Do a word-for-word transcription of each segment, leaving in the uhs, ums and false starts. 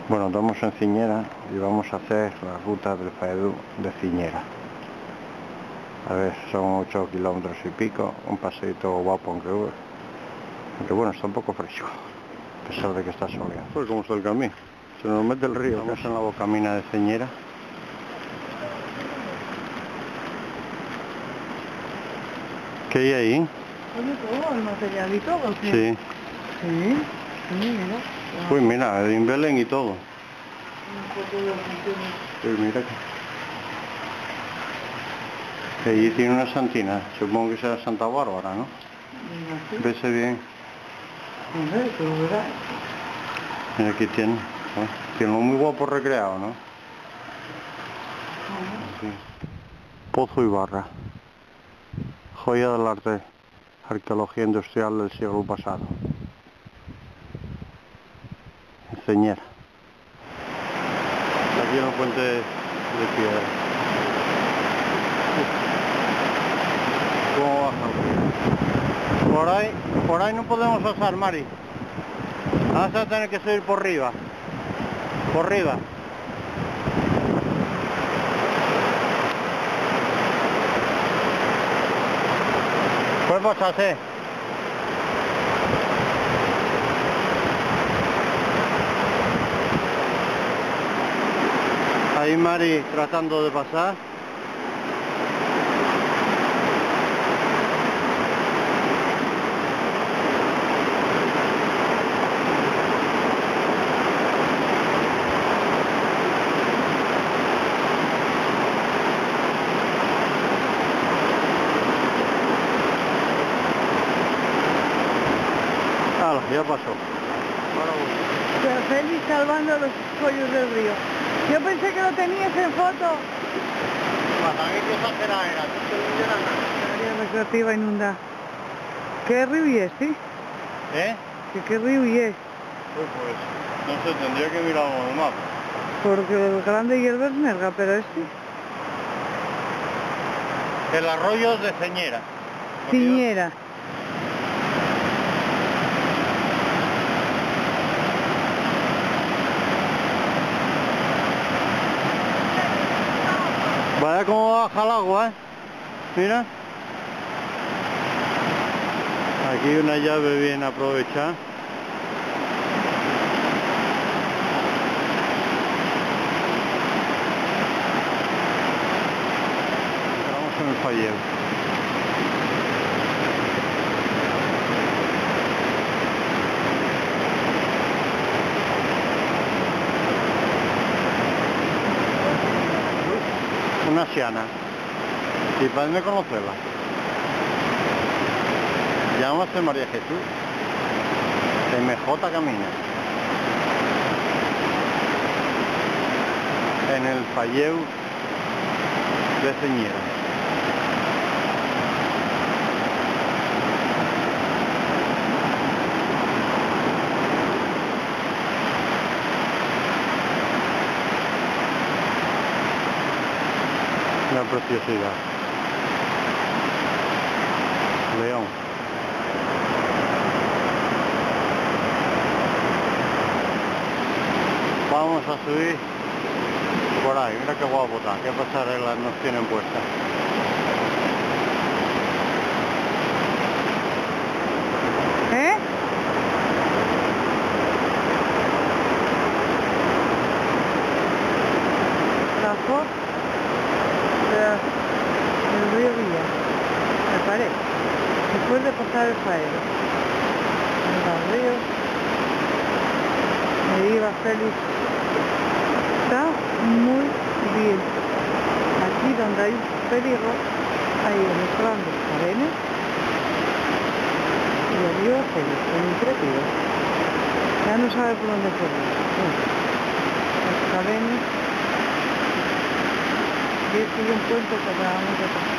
Bueno, estamos en Ciñera y vamos a hacer la ruta del Faedú de Ciñera. A ver, son ocho kilómetros y pico, un paseito guapo, aunque, aunque bueno, está un poco fresco, a pesar de que está soleado. Pues como está el camino, se nos mete el río. Estamos en la bocamina de Ciñera. ¿Qué hay ahí? Oye, todo, el material y todo, ¿qué? Sí. Sí, sí, mira. Uy, mira, de Imbelen y todo. Un poco de funciones. Uy, mira que... Allí tiene una santina, supongo que será Santa Bárbara, ¿no? Vese bien. No sé, pero verás. Mira, aquí tiene. ¿eh? Tiene un muy guapo recreado, ¿no? Sí. Pozo Ibarra. Joya del arte. Arqueología industrial del siglo pasado. En Ciñera. Aquí en el puente de piedra. ¿Cómo baja? Por ahí, por ahí no podemos pasar, Mari. Vamos a tener que subir por arriba. Por arriba. Pues pasarse. Ahí Mari tratando de pasar. Ah, ya pasó. Ahora voy. Pero Félix salvando los pollos del río. Yo pensé que lo tenías en foto. Pasa que exagerada era, no se le nada. Área recreativa inundada. ¿Qué río y es, sí? ¿Eh? ¿Qué, qué río y es? Pues, pues, no sé, tendría que mirar el mapa. Porque el grande y el Bernerga, pero este. El arroyo de Ciñera. Ciñera. Vaya como baja el agua, ¿eh? Mira. Aquí una llave bien aprovechada. Entramos en el Falleu. Una siana. Y para conocerla. Llámase María Jesús. M J Camina. En el Falleu de Ciñera. Una preciosidad. León. Vamos a subir por ahí. Mira qué guapo está. Qué pasarelas nos tienen puestas. ¿Eh? La foto del río Villa, me parece. Después de pasar el Faedú. Mira el río. Me iba Félix. Está muy bien. Aquí donde hay peligro, hay unos grandes cadenas. Y arriba Félix, el intrépido. Ya no sabe por dónde seguir. Bueno, las cadenas. Y es que hay un puente que acabamos de pasar.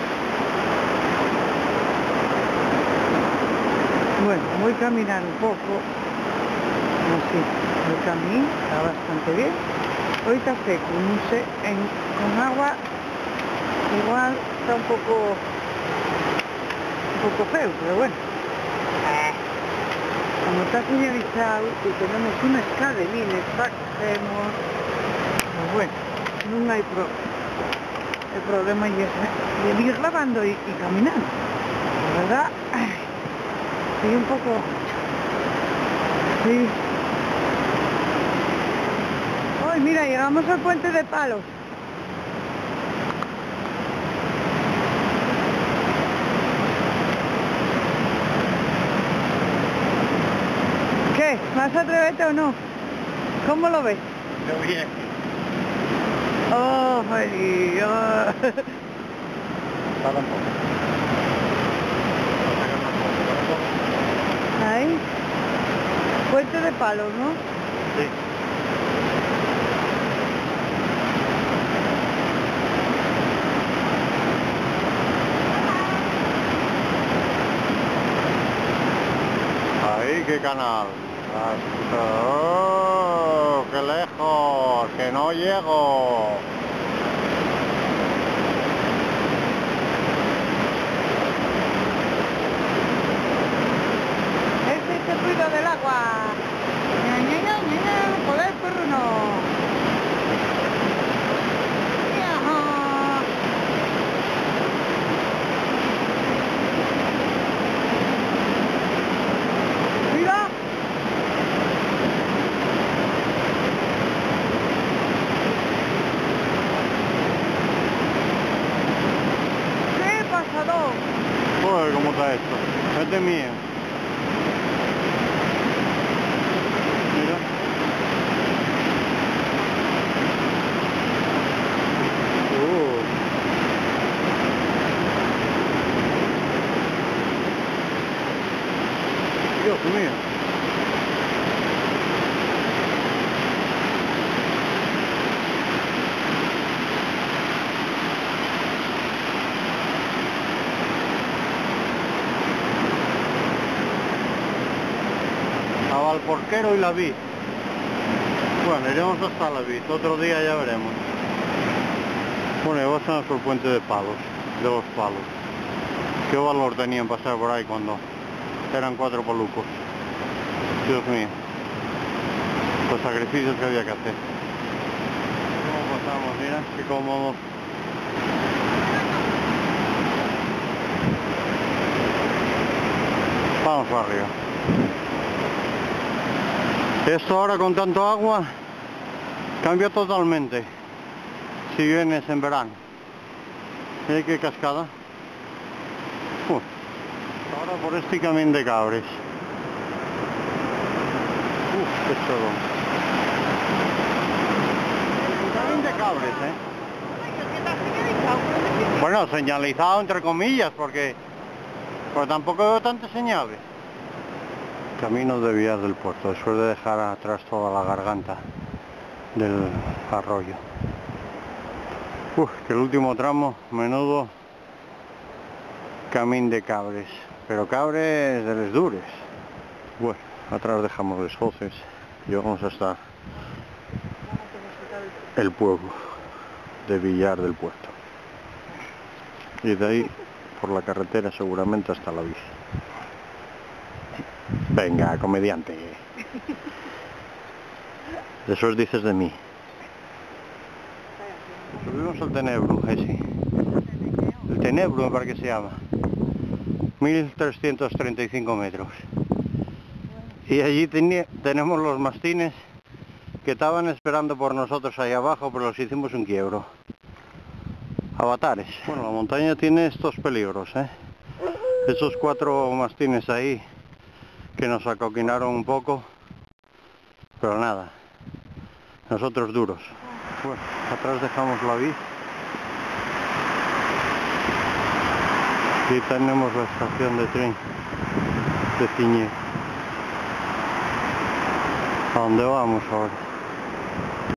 Bueno, voy a caminar un poco. Así, el camino está bastante bien. Ahorita seco, no sé, en, con agua igual está un poco un poco feo, pero bueno. como está señalizado y tenemos una escalerina para que hacemos, pues bueno, no hay pro el problema y es de ir grabando y, y caminando. La verdad, estoy un poco... Sí. Hoy mira, llegamos al puente de Palos. ¿Qué? ¿Vas a atreverte o no? ¿Cómo lo ves? Yo bien. Oh, ay, oh. Para un poco. Ahí. Puente de Palos, ¿no? Sí. Ahí, qué canal. ¡Oh, qué lejos! ¡Que no llego! Ese es el ruido del agua. Ña, ña, ña, ña, ña. Joder, perro, no. Yaja. Mira. ¡Qué pasador! Joder, ¿cómo está esto? Este es mío. Mira. Uh. Dios mío. A Valporquero y la Vid. Bueno, iremos hasta la Vid, otro día ya veremos. Bueno, y pasamos por el puente de Palos, de los Palos. ¿Qué valor tenían pasar por ahí cuando eran cuatro palucos? Dios mío, los sacrificios que había que hacer. ¿Cómo pasamos? Mira, qué cómodo. Vamos para arriba. Esto ahora con tanto agua cambia totalmente si vienes en verano. ¿Eh? Qué cascada. Uh. Ahora por este camino de Cabres. Uf, qué chorón. Camino de Cabres, ¿eh? Bueno, señalizado entre comillas porque, porque tampoco veo tantas señales. Camino de Vías del Puerto, después de dejar atrás toda la garganta del arroyo. Uf, que el último tramo, menudo camino de Cabres, pero Cabres de les dures. Bueno, atrás dejamos los hoces y vamos hasta el pueblo de Villar del Puerto. Y de ahí por la carretera seguramente hasta la bici. Venga, comediante. Eso dices de mí. Subimos al Tenebro, ese. El Tenebro me parece que se llama. mil trescientos treinta y cinco metros. Y allí tenemos los mastines que estaban esperando por nosotros ahí abajo, pero los hicimos un quiebro. Avatares. Bueno, la montaña tiene estos peligros, ¿eh? Esos cuatro mastines ahí que nos acoquinaron un poco, pero nada, nosotros duros. Bueno, atrás dejamos la bici y tenemos la estación de tren de Ciñé. ¿A dónde vamos ahora?